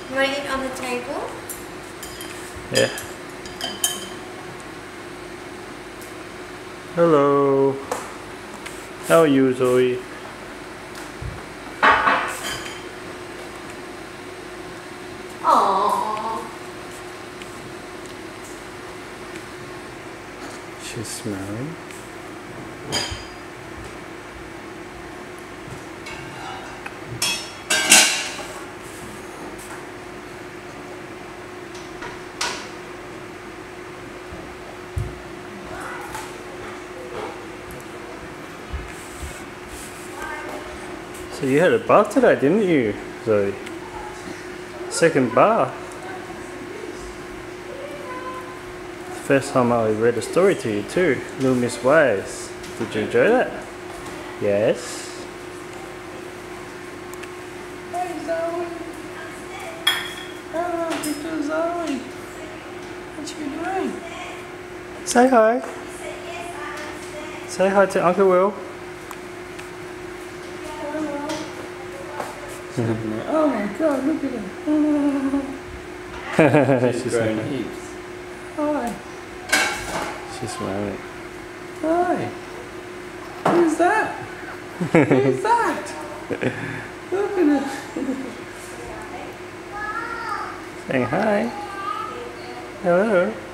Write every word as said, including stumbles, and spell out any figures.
You want to eat on the table? Yeah. Hello. How are you, Zoe? Aww. She's smiling. So you had a bath today, didn't you, Zoe? Second bath. First time I read a story to you too, Little Miss Ways. Did you enjoy that? Yes. Hey Zoe. Hello, little Zoe. What you doing? Say hi. Say hi to Uncle Will. Oh my God, look at her. She's growing smiling. heaps. Hi. She's smiling. Hi. Who's that? Who's that? Look at her. Saying hi. Hello.